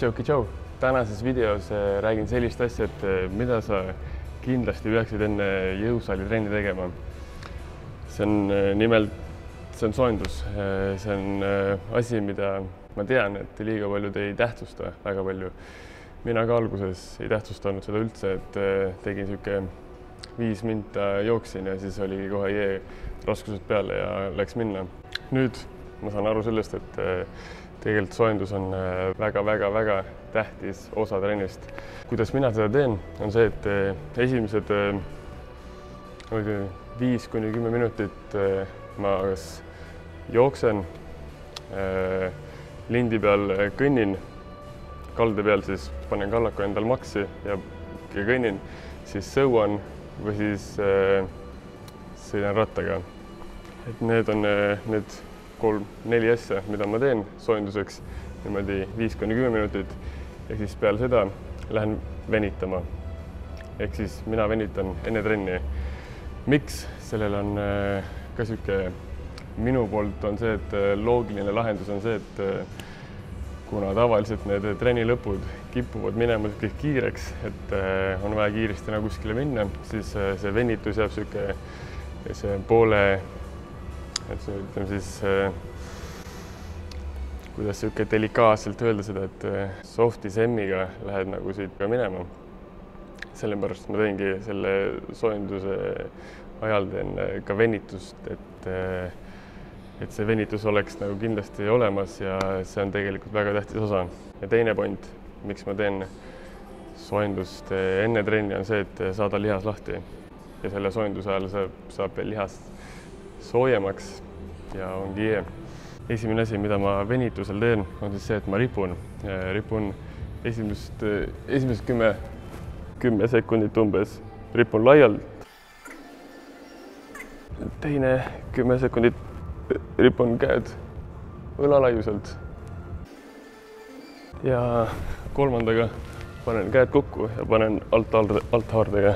Tšau! Tänases videos räägin sellist asja, et mida sa kindlasti peaksid enne jõusaali trenni tegema. See on soojendus. See on asi, mida ma tean, et liiga paljud ei tähtsusta väga palju. Mina ka alguses ei tähtsustanud seda üldse, et tegin siuke 5 minta jooksin ja siis oli kohe raskused peale ja läks minna. Nüüd ma saan aru sellest, et tegelikult soojendus on väga tähtis osa trennist. Kuidas mina seda teen, on see, et esimesed 5–10 minutit ma kas jooksen, lindi peal kõnnin, kalde peal siis panen kallaku endal maksi ja kõnnin, siis sõuan või siis sõidan rattaga. Et need on need 3–4 asja, mida ma teen soojenduseks niimoodi 5–10 minutit ja siis peale seda lähen venitama. Ehk siis mina venitan enne trenni. Miks? Sellel on ka siuke minu poolt on see, et loogiline lahendus on see, et kuna tavaliselt need trenni lõpud kipuvad minema kiireks, et on vaja kiiresti kuskile minna, siis see venitus jääb siuke see poole, et see ütleme siis, kuidas siuke delikaatselt öelda seda, et softi semmiga lähed siit ka minema. Sellepärast ma teengi selle soojenduse ajal teen ka venitust, et see venitus oleks kindlasti olemas ja see on tegelikult väga tähtis osa. Ja teine point, miks ma teen soojendust enne trenni on see, et saada lihas lahti ja selle soojenduse ajal saab lihas soojemaks ja ongi hea. Esimene asi, mida ma venitusel teen, on siis see, et ma ripun. Ripun esimesed 10 sekundit umbes, ripun laialt. Teine 10 sekundit ripun käed õlalaiuselt. Ja kolmandaga panen käed kokku ja panen alt haardega.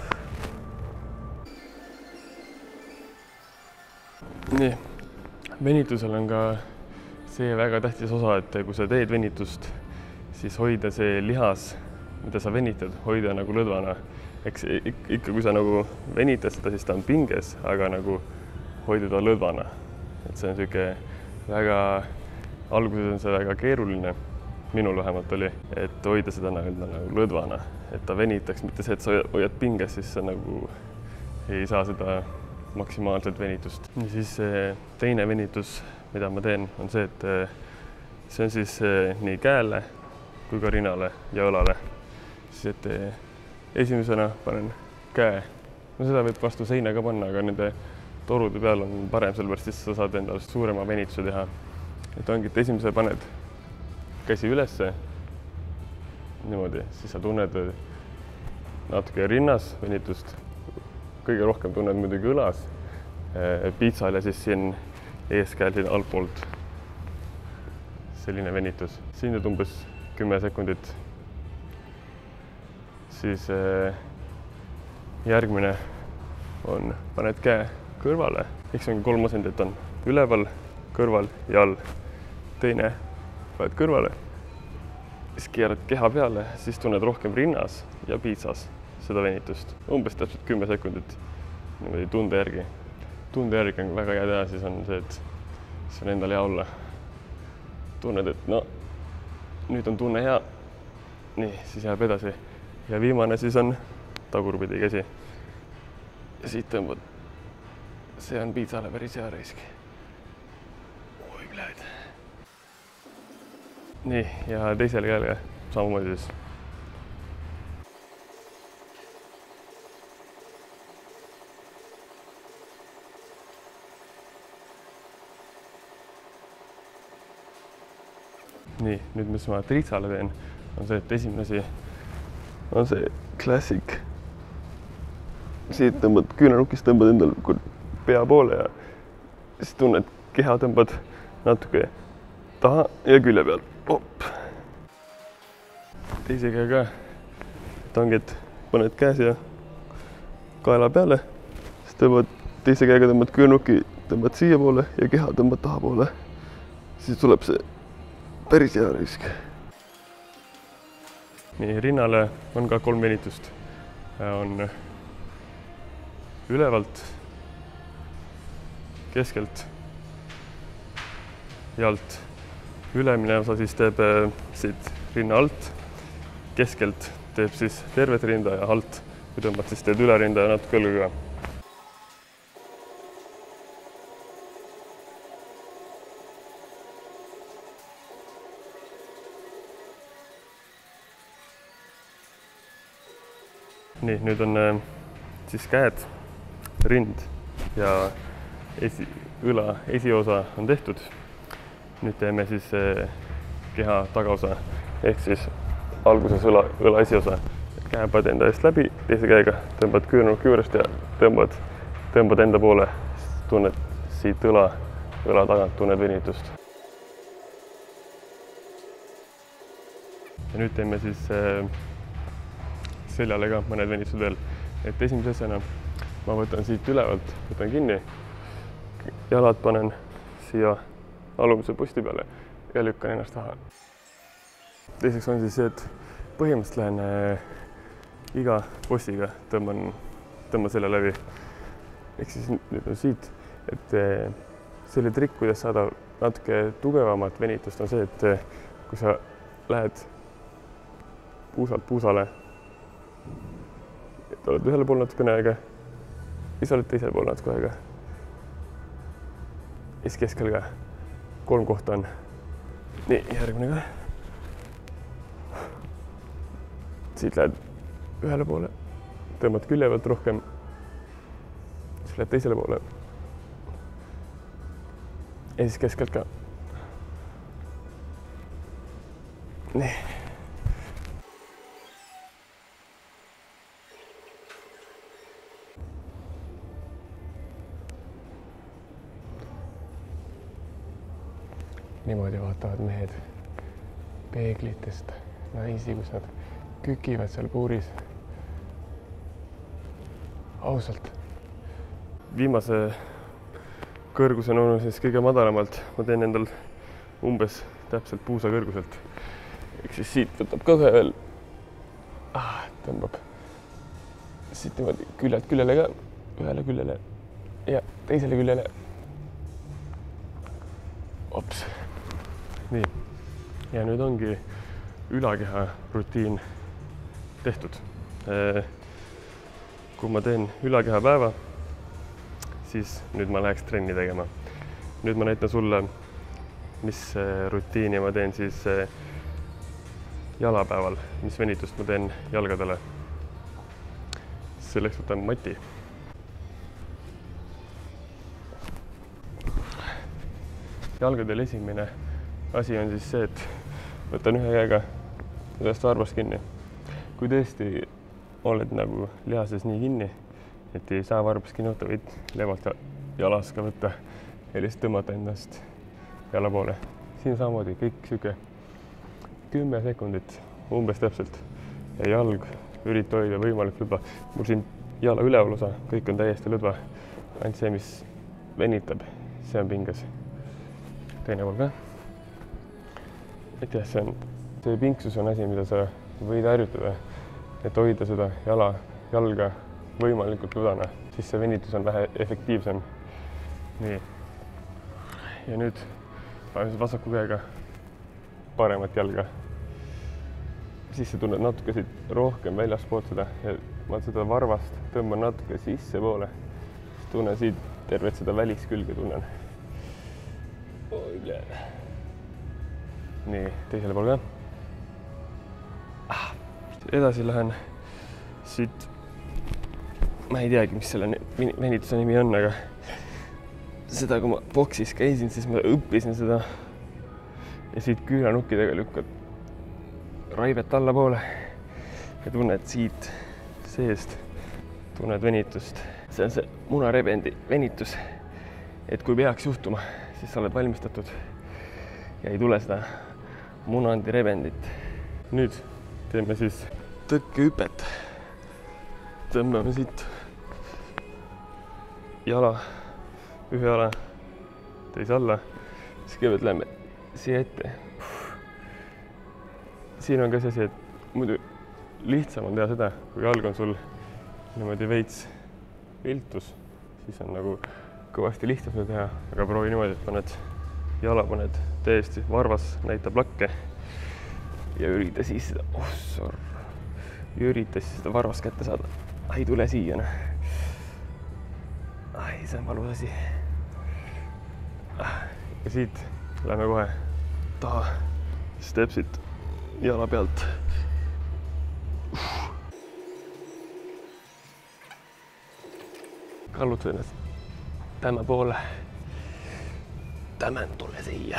Nii, venitusel on ka see väga tähtis osa, et kui sa teed venitust, siis hoida see lihas, mida sa venitad, hoida lõdvana. Eks ikka, kui sa venitad seda, siis ta on pinges, aga hoida ta lõdvana. Et see on siuke väga, alguses on see väga keeruline, minul vähemalt oli, et hoida seda lõdvana, et ta venitaks, mitte see, et sa hoiad pinges, siis sa ei saa seda maksimaalselt venitust. Ja siis teine venitus, mida ma teen, on see, et see on siis nii käele kui ka rinnale ja õlale. Siis, et esimesena panen käe. No seda võib vastu seina ka panna, aga nende torude peal on parem, sellepärast siis sa saad endale suurema venituse teha. Et ongi, et esimese paned käsi ülesse, niimoodi, siis sa tunned natuke rinnas venitust. Kõige rohkem tunned muidugi õlas, piitsal ja siis siin eeskäel siin altpoolt selline venitus. Siin on umbes 10 sekundit. Siis järgmine on, paned käe kõrvale. Eks on 3 asendit on üleval, kõrval ja all. Teine paned kõrvale, siis keerad keha peale, siis tunned rohkem rinnas ja piitsas seda venitust. Umbes täpselt 10 sekundit niimoodi tunde järgi. Tunde järgi on väga hea teha, siis on see, et see on endal hea olla. Tunned, et nüüd on tunne hea. Nii, siis jääb edasi. Ja viimane siis on tagurpidi käsi. Ja siit tõmbad. See on piitsale päris hea reisk. Oi, lähed. Nii, ja teisele käele samamoodi siis. Nii, nüüd mis ma triitsale teen, on see, et esimene asi on see klassik. Siit tõmbad küünarnukist, tõmbad endal pea poole ja siis tunned, keha tõmbad natuke taha ja külje peal. Op. Teise käe ka. Et ongi, et paned käe siia kaela peale, siis tõmbad teise käega tõmbad küünarnuki, tõmbad siia poole ja keha tõmbad taha poole. Siis tuleb see päris hea risk. nii, rinnale on ka 3 venitust. On ülevalt, keskelt ja alt. Ülemine osa siis teeb siit rinna alt, keskelt teeb siis tervet rinda ja alt, kui tõmbad, siis teed üle rinda ja natuke õlga ka. nii, nüüd on siis käed, rind ja õla esiosa on tehtud. Nüüd teeme siis keha tagaosa ehk siis alguses õla esiosa. Käe paned enda eest läbi, teise käega tõmbad küünarnuki juurest ja tõmbad enda poole. Tunned siit õla tagant, tunned venitust. Ja nüüd teeme siis seljale ka mõned venitused veel. Et esimese asjana ma võtan siit ülevalt, võtan kinni, jalad panen siia alumise posti peale ja lükkan ennast taha. Teiseks on siis see, et põhimõtteliselt lähen iga postiga tõmban selle läbi. Ehk siis nüüd on siit, et selle trikk, kuidas saada natuke tugevamat venitust, on see, et kui sa lähed puusalt puusale, et oled ühele pool natukene aega ja sa oled teisele pool natuke aega. Ja siis keskel ka 3 kohta on. Nii, järgmine ka. Siit lähed ühele poole, tõmbad külje pealt rohkem, siis lähed teisele poole. Ja siis keskelt ka. Nii. Niimoodi vaatavad mehed peeglitest naisi, kus nad kükivad seal puuris. Ausalt. Viimase kõrgusena on siis kõige madalamalt. Ma teen endal umbes täpselt puusa kõrguselt. Ehk siis siit võtab ka veel. Tõmbab. Siit niimoodi küljelt küljele ka. Ühele küljele ja teisele küljele. Ops. Nii, ja nüüd ongi ülakeha rutiin tehtud. Kui ma teen ülakeha päeva, siis nüüd ma läheks trenni tegema. Nüüd ma näitan sulle, mis rutiini ma teen siis jalapäeval, mis venitust ma teen jalgadele. Selleks võtan mati. Jalgadel esimene asi on siis see, et võtan ühe käega ühest varbast kinni. Kui tõesti oled nagu lihases nii kinni, et ei saa varbast kinni võtta, võid levalt jalas ka võtta ja lihtsalt tõmmata endast jala poole. Siin samamoodi kõik siuke 10 sekundit umbes täpselt ja jalg ürita hoida võimalik lõdva. Mul siin jala üleval osa, kõik on täiesti lõdva. Ainult see, mis venitab, see on pinges. Teine pool ka. Et jah, see pinksus on asi, mida sa võid harjutada, et hoida seda jalga võimalikult lõdvana, siis see venitus on vähe efektiivsem. Nii. Ja nüüd panen vasaku käega paremat jalga. Siis sa tunned natuke siit rohkem väljaspoolt seda ja ma seda varvast tõmban natuke sisse poole. Siis tunnen siit tervet seda väliskülge tunnen. Nii, teisele poole ka. Edasi lähen siit, ma ei teagi, mis selle venituse nimi on, aga seda, kui ma boksis käisin, siis ma õppisin seda ja siit küünarnukkidega lükkad raivet allapoole ja tunned siit seest, tunned venitust. See on see munarebendi venitus, et kui peaks juhtuma, siis sa oled valmistatud ja ei tule seda munandirebendit. Nüüd teeme siis tõkkehüpet. Tõmbame siit jala, ühe jala, teise alla, siis kõigepealt läheme siia ette. Siin on ka see asi, et muidu lihtsam on teha seda, kui jalg on sul niimoodi veits viltus, siis on nagu kõvasti lihtsam seda teha, aga proovi niimoodi, et jala paned täiesti, varvas näitab lakke ja ürita siis seda varvast kätte saada. Ai, tule siia, noh. Ai, see on valus asi. Ja siit lähme kohe taha, stepsid jala pealt. Kallutad ennast tämä poole. Tämän tule siia.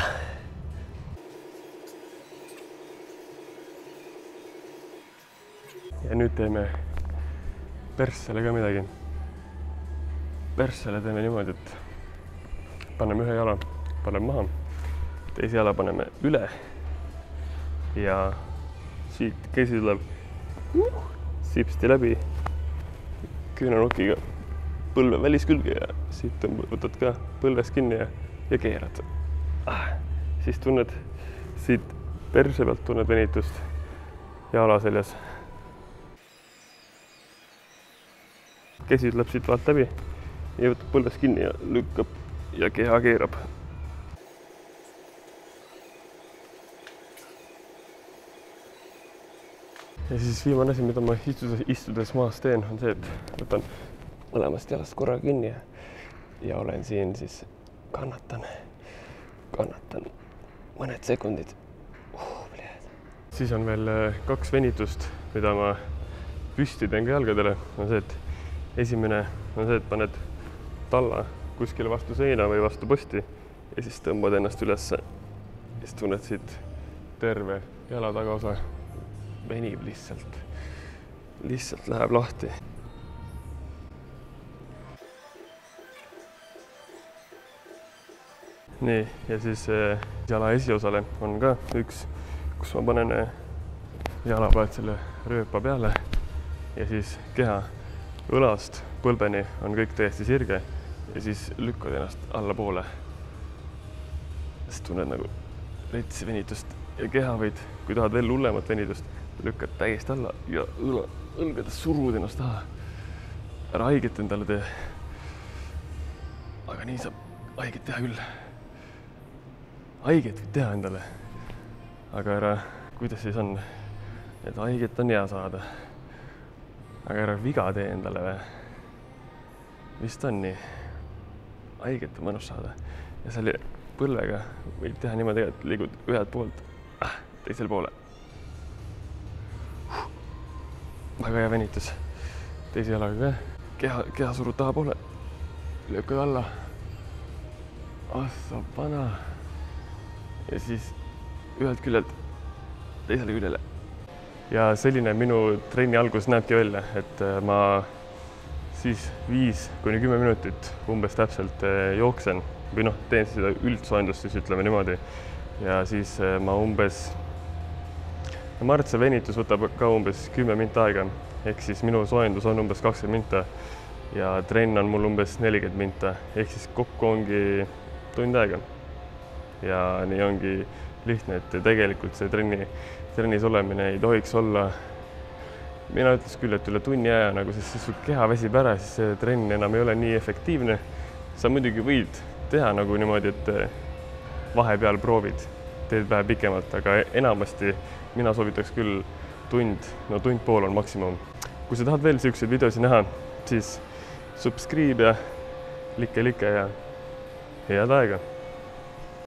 Ja nüüd teeme perssele ka midagi. Perssele teeme niimoodi, et paneme ühe jala, paneme maha, teise jala paneme üle ja siit käsi tuleb sipsti läbi küünarnukiga põlve väliskülge ja siit võtad ka põlvest kinni ja keerad. Siis tunned siit perse pealt tunned venitust jala seljas. Käsi tuleb siit vaat läbi ja võtab põlvest kinni ja lükkab ja keha keerab. Ja siis viimane asi, mida ma istudes maas teen, on see, et võtan mõlemast jalast korra kinni ja olen siin siis kannatan mõned sekundid. Siis on veel 2 venitust, mida ma püsti teen ka jalgadele. On see, et esimene on see, et paned talla kuskile vastu seina või vastu posti ja siis tõmbad ennast üles. Siis tunned siit terve jala tagaosa venib lihtsalt läheb lahti. Nii, ja siis jala esiosale on ka üks, kus ma panen jalapaed selle rööpa peale ja siis keha õlast põlveni on kõik täiesti sirge ja siis lükkad ennast allapoole. Siis tunned nagu retsi venitust ja keha võid, kui tahad veel hullemat venitust, lükkad täiesti alla ja õlgades surud ennast taha. Ära haiget endale tee. Aga nii saab haiget teha küll. Haiget võid teha endale. Aga ära, kuidas siis on, et haiget on hea saada. Aga ära viga tee endale või. Vist on nii. Haiget on mõnus saada. Ja selle põlvega võib teha niimoodi, et liigud ühelt poolt teisel poole. Väga hea venitus. Teise jalaga ka. Keha surud taha poole. Lükkad alla. Assa pana. Ja siis ühelt küljelt teisele küljele. Ja selline minu trenni algus näebki välja, et ma siis 5–10 minutit umbes täpselt jooksen või teen seda üldsoendust, siis ütleme niimoodi. Ja siis ma arvan, et see venitus võtab ka umbes 10 minta aega, ehk siis minu soendus on umbes 20 minta ja trenn on mul umbes 40 minta, ehk siis kokku ongi tund aega. Ja nii ongi lihtne, et tegelikult see trennis olemine ei tohiks olla, mina ütles küll, et üle tunni aja, sest siis su keha väsib ära, siis see trenn enam ei ole nii efektiivne. Sa muidugi võid teha nagu niimoodi, et vahepeal proovid, teed vähe pikemalt, aga enamasti mina soovitaks küll tund pool on maksimum. Kui sa tahad veel selliseid videosi näha, siis subscribe ja like ja head aega!